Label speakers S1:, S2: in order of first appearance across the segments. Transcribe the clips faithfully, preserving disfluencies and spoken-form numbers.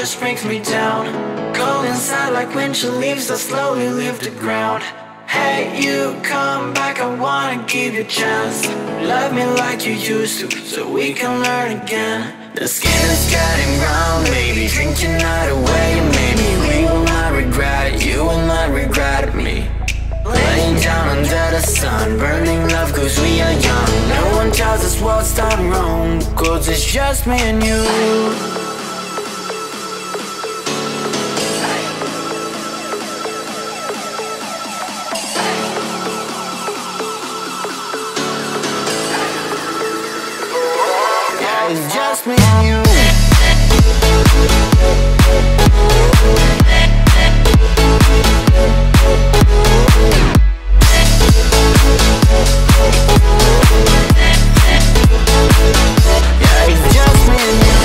S1: just brings me down. Go inside like when she leaves, I slowly leave the ground. Hey, you come back, I wanna give you a chance. Love me like you used to, so we can learn again. The skin is getting brown, baby, drink your night away. Maybe we will not regret it, you will not regret me. Laying down under the sun, burning love cause we are young. No one tells us what's done wrong, cause it's just me and you. It's just me and you. Yeah, it's just me and you.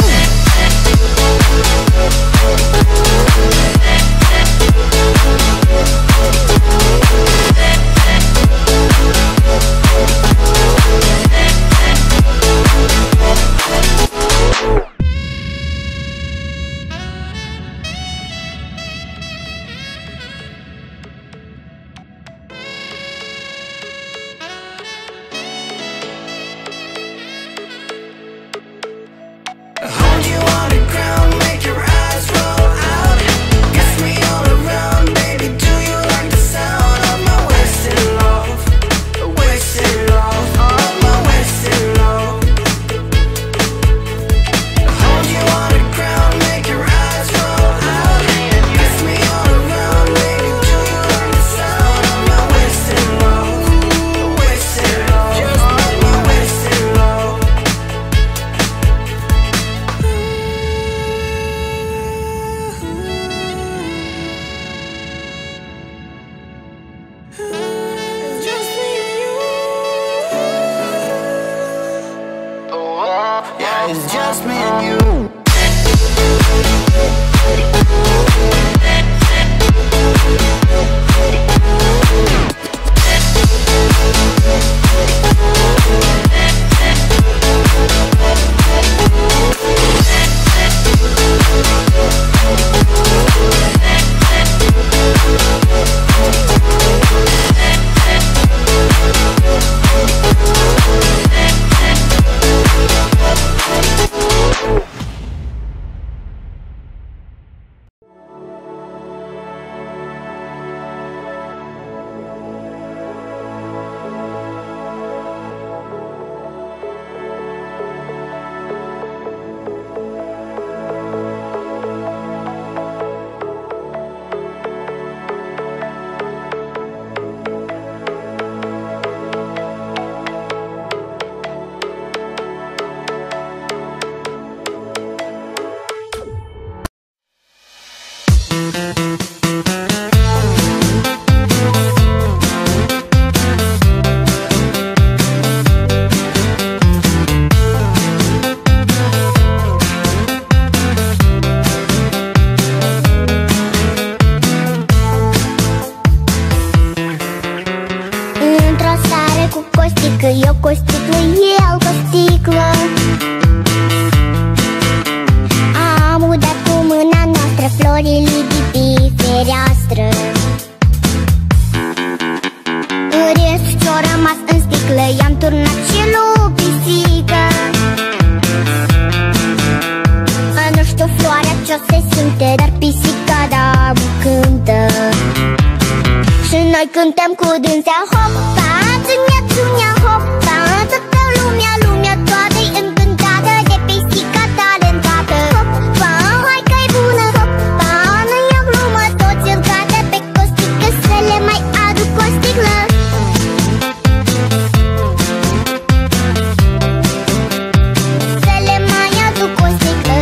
S1: It's just me and you.
S2: Eu cu o sticlă, el cu o sticlă. Am udat cu mâna noastră florile de pe fereastră. Restul ce-o rămas în sticlă i-am turnat și lui pisică. Nu știu floarea ce-o se simte, dar pisica da cântă. Și noi cântăm cu dânsea hopa, țânia, țânia, hopa. Toată lumea, lumea toată-i încântată de pisica talentată. Hopa, hai că-i bună, hopa. Nu e o glumă, toți îl cadă pe costică, să le mai aduc o sticlă. Să le mai aduc o sticlă.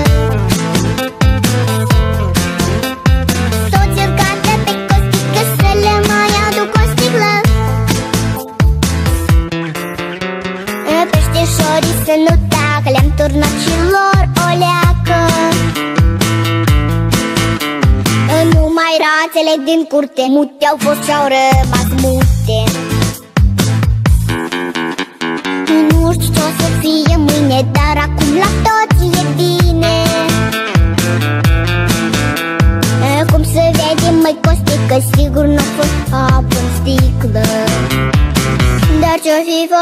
S2: Toți îl cadă pe costică, să le mai aduc o sticlă. Peștișorii să nu tacă, le-am turnat și lor o leacă. Numai rațele din curte mute au fost și-au rămas mute. Nu știu ce-o să fie mâine, dar acum la toți e bine.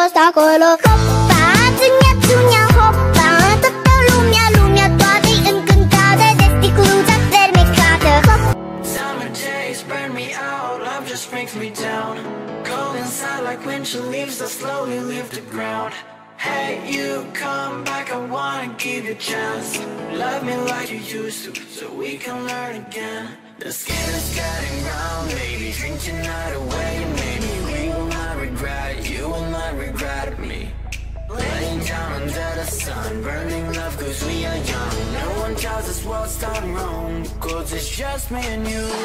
S2: fost acolo. Hopa, țânia, țânia, hopa, toată lumea, lumea toată-i încântată de sticluța fermecată.
S1: Summer days burn me out, love just brings me down. Cold inside like winter leaves that slowly leave the ground. Hey, you come back, I wanna give you a chance. Love me like you used to, so we can learn again. The skin is getting round, baby, drink your night away. Maybe we will not regret it, you will not regret me. Laying down under the sun, burning love cause we are young. No one tells us what's done wrong, cause it's just me and you.